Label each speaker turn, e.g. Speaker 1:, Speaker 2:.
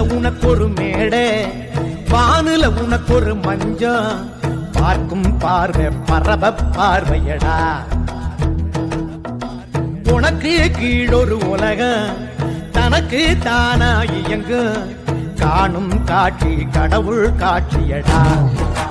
Speaker 1: உனக்கு ஒரு மேடை, வானுல உனக்கு ஒரு மஞ்சம், பார்க்கும் பார்வை பரப பார்வையடா. உனக்கு கீழொரு உலகம், தனக்கு தானா இயங்கு, காணும் காட்சி கடவுள் காட்சியடா.